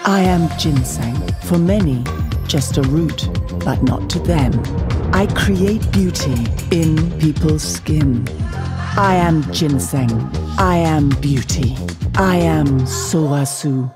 I am ginseng. For many, just a root, but not to them. I create beauty in people's skin. I am ginseng. I am beauty. I am Sulwhasoo.